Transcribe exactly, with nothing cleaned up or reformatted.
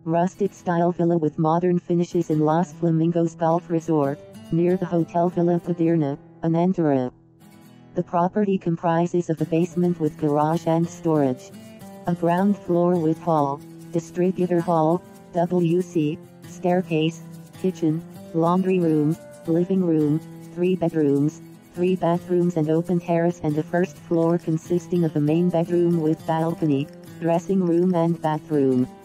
rustic style villa with modern finishes in Los Flamingos Golf Resort, near the Hotel Villa Padierna, Anantara. The property comprises of a basement with garage and storage, a ground floor with hall, distributor hall, W C, staircase, kitchen, laundry room, living room, three bedrooms, three bathrooms and open terrace, and a first floor consisting of a main bedroom with balcony, dressing room and bathroom.